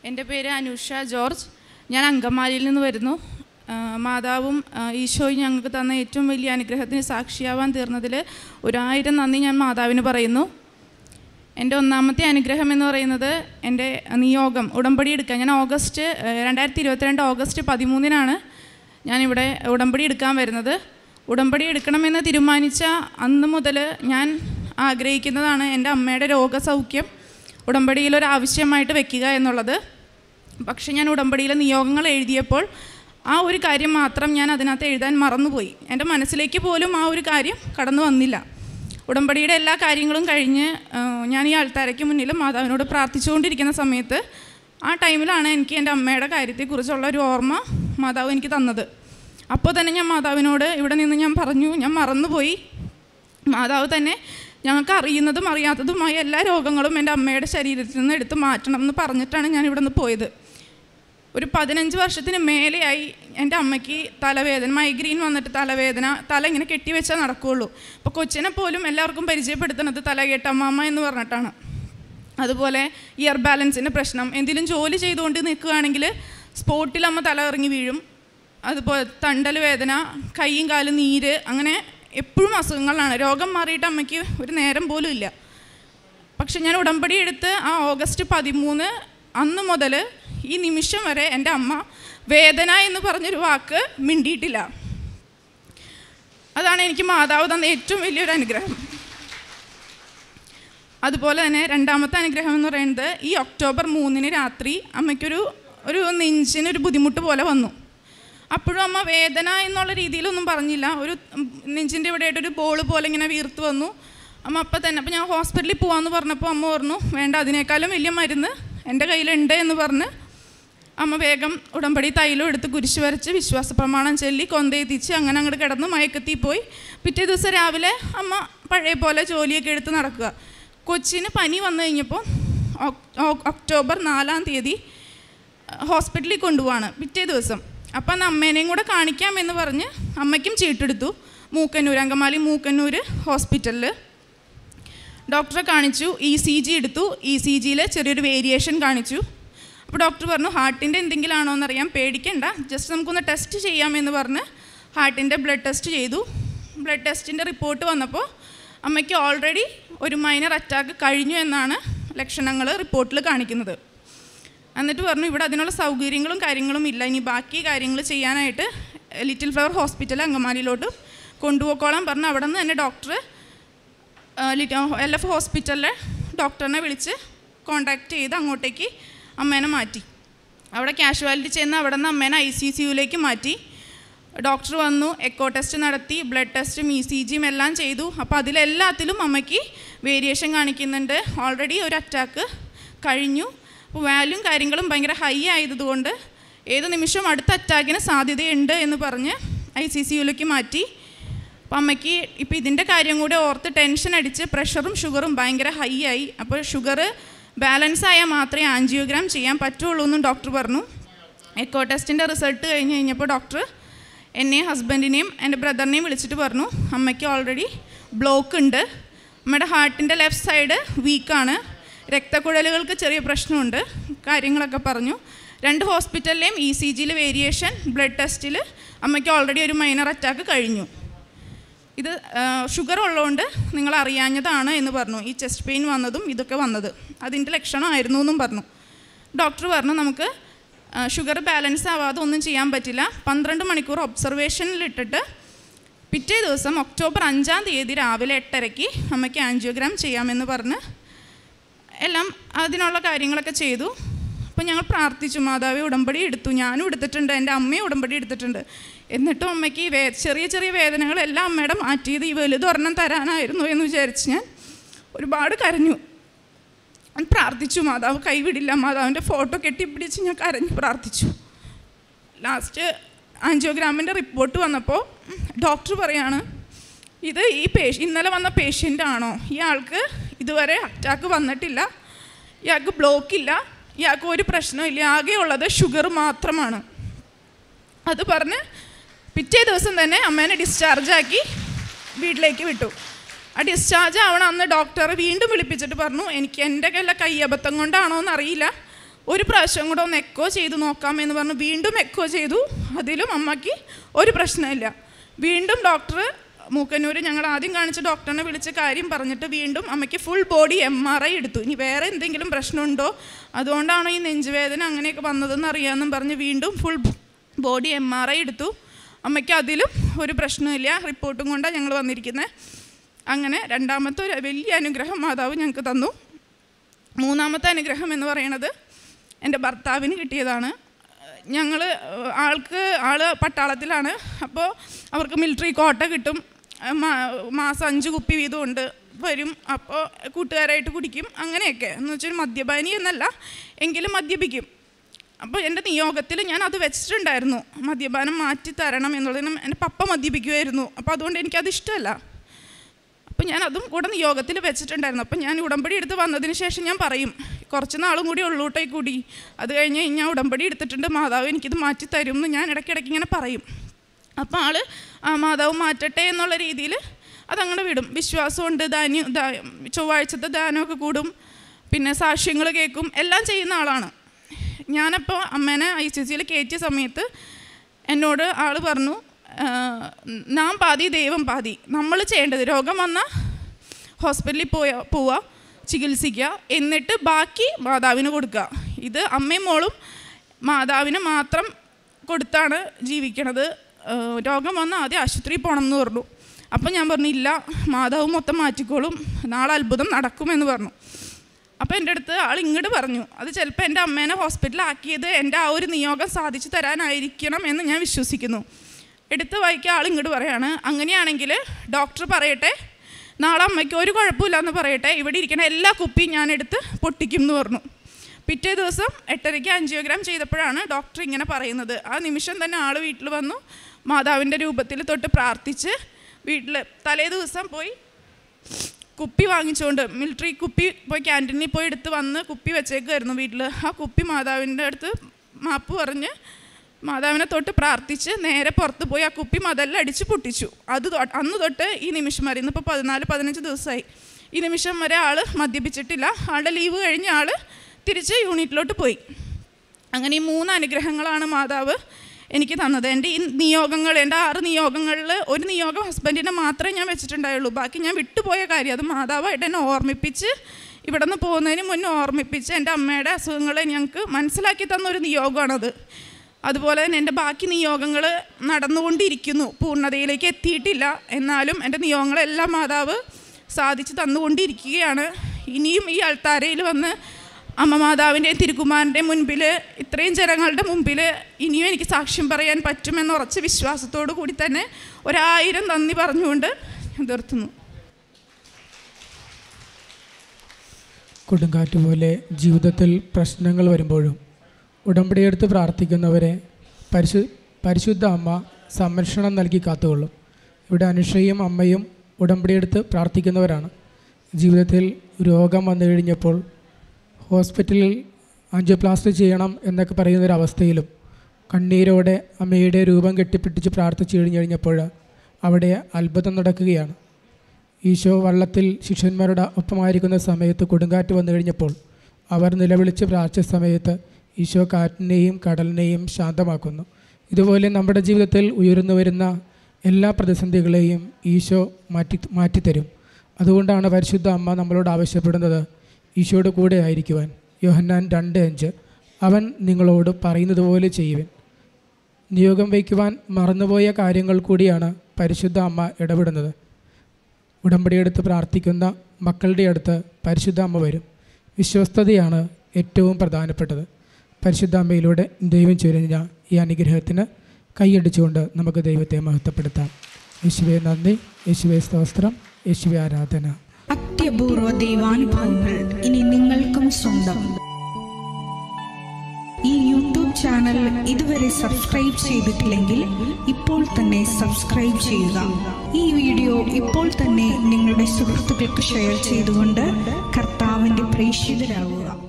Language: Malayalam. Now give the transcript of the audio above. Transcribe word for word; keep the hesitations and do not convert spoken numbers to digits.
എൻ്റെ പേര് അനുഷ ജോർജ്. ഞാൻ അങ്കമാലിയിൽ നിന്ന് വരുന്നു. മാതാവും ഈശോയും ഞങ്ങൾക്ക് തന്ന ഏറ്റവും വലിയ അനുഗ്രഹത്തിന് സാക്ഷിയാവാൻ തീർന്നതിൽ ഒരായിരം നന്ദി ഞാൻ മാതാവിന് പറയുന്നു. എൻ്റെ ഒന്നാമത്തെ അനുഗ്രഹം എന്ന് പറയുന്നത് എൻ്റെ നിയോഗം ഉടമ്പടി എടുക്കാൻ. ഞാൻ ഓഗസ്റ്റ് രണ്ടായിരത്തി ഇരുപത്തിരണ്ട് ഓഗസ്റ്റ് പതിമൂന്നിനാണ് ഞാനിവിടെ ഉടമ്പടി എടുക്കാൻ വരുന്നത്. ഉടമ്പടി എടുക്കണമെന്ന് തീരുമാനിച്ച അന്ന് മുതൽ ഞാൻ ആഗ്രഹിക്കുന്നതാണ് എൻ്റെ അമ്മയുടെ രോഗസൗഖ്യം ഉടമ്പടിയിലൊരാവശ്യമായിട്ട് വെക്കുക എന്നുള്ളത്. പക്ഷേ ഞാൻ ഉടമ്പടിയിലെ നിയോഗങ്ങൾ എഴുതിയപ്പോൾ ആ ഒരു കാര്യം മാത്രം ഞാൻ അതിനകത്ത് എഴുതാൻ മറന്നുപോയി. എൻ്റെ മനസ്സിലേക്ക് പോലും ആ ഒരു കാര്യം കടന്നു വന്നില്ല. ഉടമ്പടിയുടെ എല്ലാ കാര്യങ്ങളും കഴിഞ്ഞ് ഞാൻ ഈ ആൾത്താരയ്ക്ക് മുന്നിൽ മാതാവിനോട് പ്രാർത്ഥിച്ചുകൊണ്ടിരിക്കുന്ന സമയത്ത് ആ ടൈമിലാണ് എനിക്ക് എൻ്റെ അമ്മയുടെ കാര്യത്തെക്കുറിച്ചുള്ള ഒരു ഓർമ്മ മാതാവ് എനിക്ക് തന്നത്. അപ്പോൾ തന്നെ ഞാൻ മാതാവിനോട് ഇവിടെ നിന്ന് ഞാൻ പറഞ്ഞു, ഞാൻ മറന്നുപോയി. മാതാവ് തന്നെ ഞങ്ങൾക്ക് അറിയുന്നതും അറിയാത്തതുമായ എല്ലാ രോഗങ്ങളും എൻ്റെ അമ്മയുടെ ശരീരത്തിൽ നിന്ന് എടുത്ത് മാറ്റണം എന്ന് പറഞ്ഞിട്ടാണ് ഞാൻ ഇവിടെ നിന്ന് പോയത്. ഒരു പതിനഞ്ച് വർഷത്തിന് മേലെയായി എൻ്റെ അമ്മയ്ക്ക് തലവേദന, മൈഗ്രെയിൻ വന്നിട്ട് തലവേദന, തല ഇങ്ങനെ കെട്ടിവെച്ചാൽ നടക്കുകയുള്ളൂ. അപ്പോൾ കൊച്ചിനെ പോലും എല്ലാവർക്കും പരിചയപ്പെടുത്തുന്നത് തലകെട്ടമ്മ എന്ന് പറഞ്ഞിട്ടാണ്. അതുപോലെ ഇയർ ബാലൻസിൻ്റെ പ്രശ്നം, എന്തെങ്കിലും ജോലി ചെയ്തുകൊണ്ട് നിൽക്കുകയാണെങ്കിൽ സ്പോട്ടിൽ അമ്മ തല ഇറങ്ങി വീഴും. അതുപോലെ തണ്ടൽ വേദന, കൈയും കാലും നീര്, അങ്ങനെ എപ്പോഴും അസുഖങ്ങളാണ്. രോഗം മാറിയിട്ട് അമ്മയ്ക്ക് ഒരു നേരം പോലും ഇല്ല. പക്ഷെ ഞാൻ ഉടമ്പടി എടുത്ത് ആ ഓഗസ്റ്റ് പതിമൂന്ന് അന്ന് മുതൽ ഈ നിമിഷം വരെ എൻ്റെ അമ്മ വേദന എന്ന് പറഞ്ഞൊരു വാക്ക് മിണ്ടിയിട്ടില്ല. അതാണ് എനിക്ക് മാതാവ് തന്ന ഏറ്റവും വലിയൊരു അനുഗ്രഹം. അതുപോലെ തന്നെ രണ്ടാമത്തെ അനുഗ്രഹം എന്ന് പറയുന്നത് ഈ ഒക്ടോബർ മൂന്നിന് രാത്രി അമ്മയ്ക്കൊരു ഒരു നെഞ്ചിനൊരു ബുദ്ധിമുട്ട് പോലെ വന്നു. അപ്പോഴും അമ്മ വേദന എന്നുള്ള രീതിയിലൊന്നും പറഞ്ഞില്ല. ഒരു നെഞ്ചിൻ്റെ ഇവിടെ ആയിട്ടൊരു ബോൾ പോലെ ഇങ്ങനെ വീർത്ത് വന്നു. അമ്മ അപ്പം തന്നെ അപ്പോൾ ഞാൻ ഹോസ്പിറ്റലിൽ പോകാമെന്ന് പറഞ്ഞപ്പോൾ അമ്മ പറഞ്ഞു വേണ്ട, അതിനേക്കാളും വലിയ മരുന്ന് എൻ്റെ കയ്യിലുണ്ട് എന്ന് പറഞ്ഞ് അമ്മ വേഗം ഉടമ്പടി തൈലം എടുത്ത് കുരിശ് വരച്ച് വിശ്വാസ പ്രമാണം ചൊല്ലി കൊന്തയെത്തിച്ച് അങ്ങനെ അങ്ങോട്ട് കിടന്ന് മയക്കത്തിൽ പോയി. പിറ്റേ ദിവസം രാവിലെ അമ്മ പഴയ പോലെ ജോലിയൊക്കെ എടുത്ത് നടക്കുക. കൊച്ചിന് പനി വന്നു കഴിഞ്ഞപ്പോൾ ഒക്ടോബർ നാലാം തീയതി ഹോസ്പിറ്റലിൽ കൊണ്ടുപോവാണ് പിറ്റേ ദിവസം. അപ്പം അന്ന് അമ്മേനെയും കൂടെ കാണിക്കാമെന്ന് പറഞ്ഞ് അമ്മയ്ക്കും ചീട്ടെടുത്തു. മൂക്കന്നൂർ, അങ്കമാലി മൂക്കന്നൂർ ഹോസ്പിറ്റലിൽ ഡോക്ടറെ കാണിച്ചു. ഇ സി ജി എടുത്തു. ഇ സി ജിയിൽ ചെറിയൊരു വേരിയേഷൻ കാണിച്ചു. അപ്പോൾ ഡോക്ടർ പറഞ്ഞു ഹാർട്ടിൻ്റെ എന്തെങ്കിലും ആണോ എന്നറിയാൻ, പേടിക്കണ്ട, ജസ്റ്റ് നമുക്കൊന്ന് ടെസ്റ്റ് ചെയ്യാമെന്ന് പറഞ്ഞ് ഹാർട്ടിൻ്റെ ബ്ലഡ് ടെസ്റ്റ് ചെയ്തു. ബ്ലഡ് ടെസ്റ്റിൻ്റെ റിപ്പോർട്ട് വന്നപ്പോൾ അമ്മയ്ക്ക് ഓൾറെഡി ഒരു മൈനർ അറ്റാക്ക് കഴിഞ്ഞു എന്നാണ് ലക്ഷണങ്ങൾ റിപ്പോർട്ടിൽ കാണിക്കുന്നത്. എന്നിട്ട് പറഞ്ഞു ഇവിടെ അതിനുള്ള സൗകര്യങ്ങളും കാര്യങ്ങളും ഇല്ല, ഇനി ബാക്കി കാര്യങ്ങൾ ചെയ്യാനായിട്ട് ലിറ്റിൽ ഫ്ലവർ ഹോസ്പിറ്റൽ അങ്കമാലിയിലോട്ട് കൊണ്ടുപോയിക്കോളാൻ പറഞ്ഞു. അവിടെ നിന്ന് തന്നെ ഡോക്ടർ എൽ എഫ് ഹോസ്പിറ്റലിലെ ഡോക്ടറിനെ വിളിച്ച് കോൺടാക്റ്റ് ചെയ്ത് അങ്ങോട്ടേക്ക് അമ്മേനെ മാറ്റി. അവിടെ കാഷ്വാലിറ്റി ചെന്ന് അവിടെ നിന്ന് അമ്മേനെ ഐ സി സി യുവിലേക്ക് മാറ്റി. ഡോക്ടർ വന്നു, എക്കോ ടെസ്റ്റ് നടത്തി, ബ്ലഡ് ടെസ്റ്റും ഇ സി ജിയും എല്ലാം ചെയ്തു. അപ്പോൾ അതിലെല്ലാത്തിലും അമ്മയ്ക്ക് വേരിയേഷൻ കാണിക്കുന്നുണ്ട്. ഓൾറെഡി ഒരു അറ്റാക്ക് കഴിഞ്ഞു. അപ്പോൾ വാല്യൂം കാര്യങ്ങളും ഭയങ്കര ഹൈ ആയതുകൊണ്ട് ഏത് നിമിഷവും അടുത്ത അറ്റാക്കിന് സാധ്യതയുണ്ട് എന്ന് പറഞ്ഞ് ഐ സി സി യുവിലേക്ക് മാറ്റി. അപ്പോൾ അമ്മയ്ക്ക് ഇപ്പോൾ ഇതിൻ്റെ കാര്യം കൂടെ ഓർത്ത് ടെൻഷൻ അടിച്ച് പ്രഷറും ഷുഗറും ഭയങ്കര ഹൈ ആയി. അപ്പോൾ ഷുഗർ ബാലൻസ് ആയാൽ മാത്രമേ ആൻജിയോഗ്രാം ചെയ്യാൻ പറ്റുള്ളൂ എന്നും ഡോക്ടർ പറഞ്ഞു. എക്കോ ടെസ്റ്റിൻ്റെ റിസൾട്ട് കഴിഞ്ഞ് കഴിഞ്ഞപ്പോൾ ഡോക്ടർ എന്നെയും ഹസ്ബൻഡിനെയും എൻ്റെ ബ്രദറിനെയും വിളിച്ചിട്ട് പറഞ്ഞു അമ്മയ്ക്ക് ഓൾറെഡി ബ്ലോക്ക് ഉണ്ട്, അമ്മയുടെ ഹാർട്ടിൻ്റെ ലെഫ്റ്റ് സൈഡ് വീക്കാണ്, രക്തക്കുഴലുകൾക്ക് ചെറിയ പ്രശ്നമുണ്ട്, കാര്യങ്ങളൊക്കെ പറഞ്ഞു. രണ്ട് ഹോസ്പിറ്റലിലെയും ഇ സി ജിയിൽ വേരിയേഷൻ, ബ്ലഡ് ടെസ്റ്റിൽ അമ്മയ്ക്ക് ഓൾറെഡി ഒരു മൈനർ അറ്റാക്ക് കഴിഞ്ഞു. ഇത് ഷുഗർ ഉള്ളതുകൊണ്ട് നിങ്ങൾ അറിയാഞ്ഞതാണ് എന്ന് പറഞ്ഞു. ഈ ചെസ്റ്റ് പെയിൻ വന്നതും ഇതൊക്കെ വന്നത് അതിൻ്റെ ലക്ഷണമായിരുന്നു എന്നും പറഞ്ഞു. ഡോക്ടർ പറഞ്ഞു നമുക്ക് ഷുഗർ ബാലൻസ് ആവാതെ ഒന്നും ചെയ്യാൻ പറ്റില്ല, പന്ത്രണ്ട് മണിക്കൂർ ഒബ്സർവേഷനിലിട്ടിട്ട് പിറ്റേ ദിവസം ഒക്ടോബർ അഞ്ചാം തീയതി രാവിലെ എട്ടരയ്ക്ക് അമ്മയ്ക്ക് ആൻജിയോഗ്രാം ചെയ്യാമെന്ന് പറഞ്ഞ് എല്ലാം അതിനുള്ള കാര്യങ്ങളൊക്കെ ചെയ്തു. അപ്പോൾ ഞങ്ങൾ പ്രാർത്ഥിച്ചു, മാതാവേ ഉടമ്പടി എടുത്തു, ഞാനും എടുത്തിട്ടുണ്ട്, എൻ്റെ അമ്മയും ഉടമ്പടി എടുത്തിട്ടുണ്ട്. എന്നിട്ടും അമ്മയ്ക്ക് വേ ചെറിയ ചെറിയ വേദനകളെല്ലാം അമ്മയുടെ മാറ്റിയത് ഈ വലുതൊരെണ്ണം തരാനായിരുന്നു എന്ന് വിചാരിച്ച് ഞാൻ ഒരുപാട് കരഞ്ഞു, പ്രാർത്ഥിച്ചു. മാതാവ് കൈവിടില്ല, മാതാവിൻ്റെ ഫോട്ടോ കെട്ടിപ്പിടിച്ച് ഞാൻ കരഞ്ഞു പ്രാർത്ഥിച്ചു. ലാസ്റ്റ് ആൻജിയോഗ്രാമിൻ്റെ റിപ്പോർട്ട് വന്നപ്പോൾ ഡോക്ടർ പറയാണ് ഇത് ഈ പേഷ്യ ഇന്നലെ വന്ന പേഷ്യൻ്റാണോ, ഇയാൾക്ക് ഇതുവരെ അറ്റാക്ക് വന്നിട്ടില്ല, ഇയാൾക്ക് ബ്ലോക്കില്ല, ഇയാൾക്ക് ഒരു പ്രശ്നമില്ല, ആകെയുള്ളത് ഷുഗർ മാത്രമാണ്. അത് പറഞ്ഞ് പിറ്റേ ദിവസം തന്നെ അമ്മേനെ ഡിസ്ചാർജാക്കി വീട്ടിലേക്ക് വിട്ടു. ആ ഡിസ്ചാർജ് ആവണം അന്ന് ഡോക്ടർ വീണ്ടും വിളിപ്പിച്ചിട്ട് പറഞ്ഞു എനിക്ക് എൻ്റെ കയ്യിലെ കയ്യബദ്ധം കൊണ്ടാണോ എന്നറിയില്ല, ഒരു പ്രാവശ്യം കൂടെ ഒന്ന് എക്കോ ചെയ്ത് നോക്കാമെന്ന് പറഞ്ഞ് വീണ്ടും എക്കോ ചെയ്തു. അതിലും അമ്മയ്ക്ക് ഒരു പ്രശ്നമില്ല. വീണ്ടും ഡോക്ടർ മൂക്കന്നൂർ ഞങ്ങൾ ആദ്യം കാണിച്ച ഡോക്ടറിനെ വിളിച്ച് കാര്യം പറഞ്ഞിട്ട് വീണ്ടും അമ്മയ്ക്ക് full body M R I എടുത്തു. ഇനി വേറെ എന്തെങ്കിലും പ്രശ്നമുണ്ടോ, അതുകൊണ്ടാണോ ഈ നെഞ്ചുവേദന അങ്ങനെയൊക്കെ വന്നതെന്ന് അറിയാമെന്നും പറഞ്ഞ് വീണ്ടും full body M R I എടുത്തു. അമ്മയ്ക്ക് അതിലും ഒരു പ്രശ്നമില്ല. റിപ്പോർട്ടും കൊണ്ടാണ് ഞങ്ങൾ വന്നിരിക്കുന്നത്. അങ്ങനെ രണ്ടാമത്തെ ഒരു വലിയ അനുഗ്രഹം മാതാവ് ഞങ്ങൾക്ക് തന്നു. മൂന്നാമത്തെ അനുഗ്രഹം എന്ന് പറയുന്നത് എൻ്റെ ഭർത്താവിന് കിട്ടിയതാണ്. ഞങ്ങൾ ആൾക്ക് ആൾ പട്ടാളത്തിലാണ്. അപ്പോൾ അവർക്ക് മിലിറ്ററി കോട്ട കിട്ടും. മാസം അഞ്ച് കുപ്പി വീതമുണ്ട് വരും. അപ്പോൾ കൂട്ടുകാരായിട്ട് കുടിക്കും. അങ്ങനെയൊക്കെ എന്ന് വെച്ചാൽ മദ്യപാനി എന്നല്ല, എങ്കിലും മദ്യപിക്കും. അപ്പോൾ എൻ്റെ നിയോഗത്തിൽ ഞാൻ അത് വെച്ചിട്ടുണ്ടായിരുന്നു, മദ്യപാനം മാറ്റി തരണം എന്നുള്ളതിനും. എൻ്റെ പപ്പ മദ്യപിക്കുമായിരുന്നു. അപ്പോൾ അതുകൊണ്ട് എനിക്കത് ഇഷ്ടമല്ല. അപ്പോൾ ഞാൻ അതും കൂടെ നിയോഗത്തിൽ വെച്ചിട്ടുണ്ടായിരുന്നു. അപ്പോൾ ഞാൻ ഉടമ്പടി എടുത്ത് വന്നതിന് ശേഷം ഞാൻ പറയും, കുറച്ച് നാളും കൂടി ഉള്ളൂട്ടേ കൂടി, അത് കഴിഞ്ഞ് ഞാൻ ഉടമ്പടി എടുത്തിട്ടുണ്ട്, മാതാവ് എനിക്കിത് മാറ്റി തരും എന്ന് ഞാൻ ഇടയ്ക്കിടയ്ക്ക് ഇങ്ങനെ പറയും. അപ്പോൾ ആൾ ആ മാതാവ് മാറ്റട്ടെ എന്നുള്ള രീതിയിൽ അതങ്ങനെ വിടും. വിശ്വാസമുണ്ട്. ധാന്യം ചൊവ്വാഴ്ചത്തെ ദാനമൊക്കെ കൂടും, പിന്നെ സാക്ഷ്യങ്ങൾ കേൾക്കും, എല്ലാം ചെയ്യുന്ന ആളാണ്. ഞാനപ്പോൾ അമ്മേനെ ഐ സി സിയിൽ കയറ്റിയ സമയത്ത് എന്നോട് ആൾ പറഞ്ഞു, നാം പാതി ദൈവം പാതി. നമ്മൾ ചെയ്യേണ്ടത് രോഗം വന്നാൽ ഹോസ്പിറ്റലിൽ പോയ പോവുക, ചികിത്സിക്കുക, എന്നിട്ട് ബാക്കി മാതാവിന് കൊടുക്കുക. ഇത് അമ്മയും മോളും മാതാവിന് മാത്രം കൊടുത്താണ് ജീവിക്കണത്. രോഗം വന്നാൽ ആദ്യം ആശുപത്രിയിൽ പോകണം എന്ന് പറഞ്ഞു. അപ്പം ഞാൻ പറഞ്ഞു, ഇല്ല, മാതാവ് മൊത്തം മാറ്റിക്കോളും, നാളെ അത്ഭുതം നടക്കുമെന്ന് പറഞ്ഞു. അപ്പോൾ എൻ്റെ അടുത്ത് ആൾ ഇങ്ങോട്ട് പറഞ്ഞു, അത് ചിലപ്പോൾ എൻ്റെ അമ്മേനെ ഹോസ്പിറ്റലാക്കിയത് എൻ്റെ ആ ഒരു നിയോഗം സാധിച്ചു തരാനായിരിക്കണം എന്ന് ഞാൻ വിശ്വസിക്കുന്നു. എടുത്ത് വായിക്കുക ആൾ ഇങ്ങോട്ട് പറയാണ്, അങ്ങനെയാണെങ്കിൽ ഡോക്ടർ പറയട്ടെ, നാളെ അമ്മയ്ക്ക് ഒരു കുഴപ്പമില്ല എന്ന് പറയട്ടെ, ഇവിടെ ഇരിക്കുന്ന എല്ലാ കുപ്പിയും ഞാനെടുത്ത് പൊട്ടിക്കും എന്ന് പറഞ്ഞു. പിറ്റേ ദിവസം എട്ടരയ്ക്ക് ആൻജിയോഗ്രാം ചെയ്തപ്പോഴാണ് ഡോക്ടർ ഇങ്ങനെ പറയുന്നത്. ആ നിമിഷം തന്നെ ആൾ വീട്ടിൽ വന്നു, മാതാവിൻ്റെ രൂപത്തിൽ തൊട്ട് പ്രാർത്ഥിച്ച് വീട്ടിൽ തലേ ദിവസം പോയി കുപ്പി വാങ്ങിച്ചുകൊണ്ട്, മിലിറ്ററി കുപ്പി പോയി ക്യാൻറ്റീനിൽ പോയി എടുത്ത് വന്ന് കുപ്പി വെച്ചേക്കുമായിരുന്നു വീട്ടിൽ. ആ കുപ്പി മാതാവിൻ്റെ അടുത്ത് മാപ്പ് പറഞ്ഞ് മാതാവിനെ തൊട്ട് പ്രാർത്ഥിച്ച് നേരെ പുറത്ത് പോയി ആ കുപ്പി മതെല്ലാം അടിച്ച് പൊട്ടിച്ചു. അത് അന്ന് തൊട്ട് ഈ നിമിഷം വരെ, ഇന്നിപ്പോൾ പതിനാല് പതിനഞ്ച് ദിവസമായി, ഈ നിമിഷം വരെ ആൾ മദ്യപിച്ചിട്ടില്ല. ആളുടെ ലീവ് കഴിഞ്ഞ് ആൾ തിരിച്ച് യൂണിറ്റിലോട്ട് പോയി. അങ്ങനെ ഈ മൂന്ന് അനുഗ്രഹങ്ങളാണ് മാതാവ് എനിക്ക് തന്നത്. എൻ്റെ ഈ നിയോഗങ്ങൾ, എൻ്റെ ആറ് നിയോഗങ്ങളിൽ ഒരു നിയോഗം ഹസ്ബൻഡിനെ മാത്രമേ ഞാൻ വെച്ചിട്ടുണ്ടായുള്ളൂ. ബാക്കി ഞാൻ വിട്ടുപോയ കാര്യം അത് മാതാവായിട്ട് എന്നെ ഓർമ്മിപ്പിച്ച്, ഇവിടെ നിന്ന് പോകുന്നതിന് മുന്നേ ഓർമ്മിപ്പിച്ച് എൻ്റെ അമ്മയുടെ അസുഖങ്ങളെ ഞങ്ങൾക്ക് മനസ്സിലാക്കി തന്നൊരു നിയോഗമാണത്. അതുപോലെ തന്നെ എൻ്റെ ബാക്കി നിയോഗങ്ങൾ നടന്നുകൊണ്ടിരിക്കുന്നു, പൂർണ്ണതയിലേക്ക് എത്തിയിട്ടില്ല. എന്നാലും എൻ്റെ നിയോഗങ്ങളെല്ലാം മാതാവ് സാധിച്ച് തന്നുകൊണ്ടിരിക്കുകയാണ്. ഇനിയും ഈ അൾത്താരയിൽ വന്ന് അമ്മ മാതാവിൻ്റെയും തിരുക്കുമാരൻ്റെയും മുൻപിൽ, ഇത്രയും ജനങ്ങളുടെ മുമ്പിൽ ഇനിയും എനിക്ക് സാക്ഷ്യം പറയാൻ പറ്റുമെന്ന് ഉറച്ച വിശ്വാസത്തോടു കൂടി തന്നെ ഒരായിരം നന്ദി പറഞ്ഞുകൊണ്ട് ഞാൻ നിർത്തുന്നു. കൊടുങ്കാറ്റ് പോലെ ജീവിതത്തിൽ പ്രശ്നങ്ങൾ വരുമ്പോഴും ഉടമ്പടിയെടുത്ത് പ്രാർത്ഥിക്കുന്നവരെ പരിശു പരിശുദ്ധ അമ്മ സംരക്ഷണം നൽകി കാത്തുകൊള്ളും. ഇവിടെ അനുഷയും അമ്മയും ഉടമ്പടിയെടുത്ത് പ്രാർത്ഥിക്കുന്നവരാണ്. ജീവിതത്തിൽ രോഗം വന്നു കഴിഞ്ഞപ്പോൾ ഹോസ്പിറ്റലിൽ ആൻജിയോപ്ലാസ്റ്റി ചെയ്യണം എന്നൊക്കെ പറയുന്നൊരവസ്ഥയിലും കണ്ണീരോടെ അമ്മയുടെ രൂപം കെട്ടിപ്പിടിച്ച് പ്രാർത്ഥിച്ചു കഴിഞ്ഞു കഴിഞ്ഞപ്പോൾ അവിടെ അത്ഭുതം നടക്കുകയാണ്. ഈശോ വള്ളത്തിൽ ശിഷ്യന്മാരുടെ ഒപ്പമായിരിക്കുന്ന സമയത്ത് കൊടുങ്കാറ്റ് വന്നു കഴിഞ്ഞപ്പോൾ അവർ നിലവിളിച്ച് പ്രാർത്ഥിച്ച സമയത്ത് ഈശോ കാറ്റിനെയും കടലിനെയും ശാന്തമാക്കുന്നു. ഇതുപോലെ നമ്മുടെ ജീവിതത്തിൽ ഉയർന്നു വരുന്ന എല്ലാ പ്രതിസന്ധികളെയും ഈശോ മാറ്റി മാറ്റിത്തരും. അതുകൊണ്ടാണ് പരിശുദ്ധ അമ്മ നമ്മളോട് ആവശ്യപ്പെടുന്നത് ഈശോയുടെ കൂടെ ആയിരിക്കുവാൻ. യോഹന്നാൻ രണ്ട് അഞ്ച്, അവൻ നിങ്ങളോട് പറയുന്നത് പോലെ ചെയ്യുവൻ. നിയോഗം വയ്ക്കുവാൻ മറന്നുപോയ കാര്യങ്ങൾ കൂടിയാണ് പരിശുദ്ധ അമ്മ ഇടപെടുന്നത്. ഉടമ്പടിയെടുത്ത് പ്രാർത്ഥിക്കുന്ന മക്കളുടെ അടുത്ത് പരിശുദ്ധ അമ്മ വരും. വിശ്വസ്തതയാണ് ഏറ്റവും പ്രധാനപ്പെട്ടത്. പരിശുദ്ധ അമ്മയിലൂടെ ദൈവം ചൊരിഞ്ഞ ഈ അനുഗ്രഹത്തിന് കൈയടിച്ചുകൊണ്ട് നമുക്ക് ദൈവത്തെ മഹത്വപ്പെടുത്താം. യേശുവേ നന്ദി, യേശുവേ സ്തോത്രം, യേശുവേ ആരാധന. അത്യപൂർവ ദൈവാനുഭവങ്ങൾ ഇനി നിങ്ങൾക്കും സ്വന്തം. ഈ യൂട്യൂബ് ചാനൽ ഇതുവരെ സബ്സ്ക്രൈബ് ചെയ്തിട്ടില്ലെങ്കിൽ ഇപ്പോൾ തന്നെ സബ്സ്ക്രൈബ് ചെയ്യുക. ഈ വീഡിയോ ഇപ്പോൾ തന്നെ നിങ്ങളുടെ സുഹൃത്തുക്കൾക്ക് ഷെയർ ചെയ്തുകൊണ്ട് കർത്താവിൻ്റെ പ്രേക്ഷിതരാകുക.